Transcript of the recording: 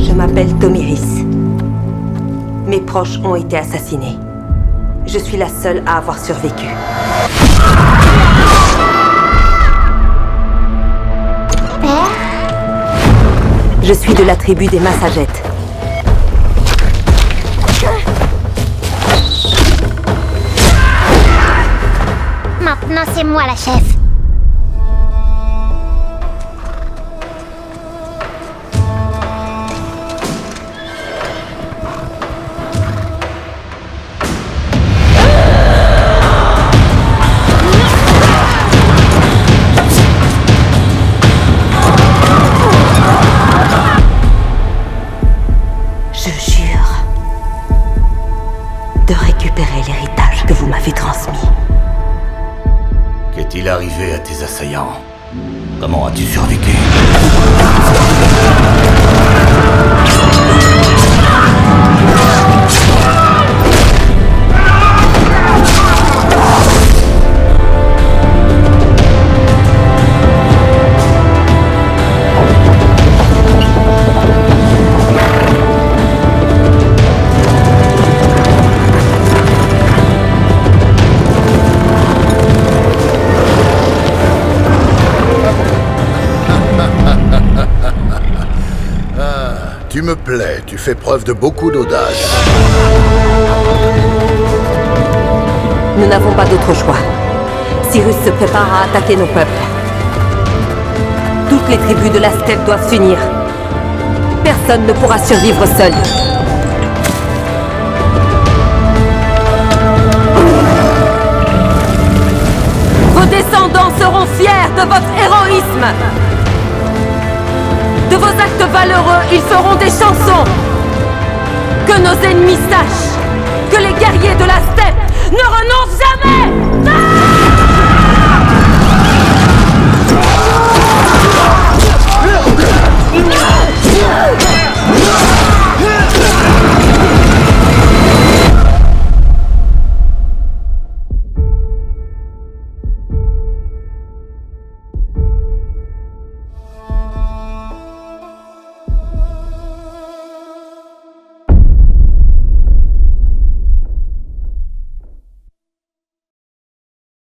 Je m'appelle Tomiris. Mes proches ont été assassinés. Je suis la seule à avoir survécu. Père? Je suis de la tribu des Massagettes. Maintenant, c'est moi la chef. Je jure de récupérer l'héritage que vous m'avez transmis. Qu'est-il arrivé à tes assaillants? Comment as-tu survécu? Tu me plais, tu fais preuve de beaucoup d'audace. Nous n'avons pas d'autre choix. Cyrus se prépare à attaquer nos peuples. Toutes les tribus de la steppe doivent s'unir. Personne ne pourra survivre seul. Vos descendants seront fiers de votre héroïsme. De vos actes valeureux, ils feront des chansons. Que nos ennemis sachent que les guerriers de la steppe ne renoncent jamais!